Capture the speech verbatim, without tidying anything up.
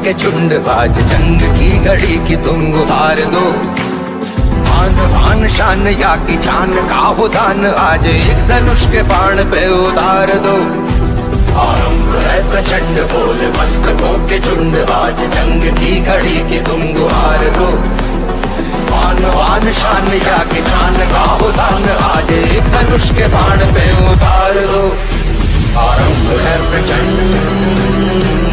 के झुंड, आज जंग की घड़ी की तुम गुहार दो। आन आन शान या की जान का हो दान, आज एक धनुष के बाण पे उतार दो। आरंभ है प्रचंड बोल मस्तकों के झुंड, आज जंग की घड़ी की तुम गुहार दो। आन आन शान या की जान का हो दान, आज एक धनुष के बाण पे उतार दो। आरंभ है प्रचंड